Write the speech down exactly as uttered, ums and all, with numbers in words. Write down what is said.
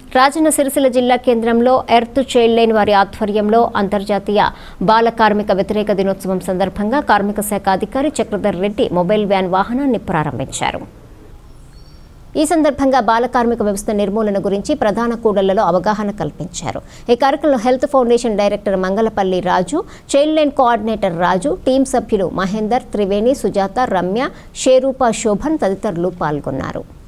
రాజన్న సిరిసిల్ల జిల్లా కేంద్రంలో earth child line వారి ఆధ్వర్యంలో అంతర్జాతీయ బాల కార్మిక వ్యతిరేక దినోత్సవం సందర్భంగా కార్మిక శాఖ అధికారి చక్రధర్ రెడ్డి మొబైల్ వ్యాన్ వాహనాన్ని ప్రారంభించారు. ఈ సందర్భంగా బాల కార్మిక వ్యవస్థ నిర్మూలన గురించి ప్రధాన కూడళ్లలో అవగాహన కల్పించారు. ఈ కార్యక్రమంలో health foundation director Mangalapalli Raju, child line coordinator Raju, team సభ్యులు మహేందర్, త్రివేణి, సుజాత, రమ్య, షేరూప, శోభన్ తదితరులు పాల్గొన్నారు.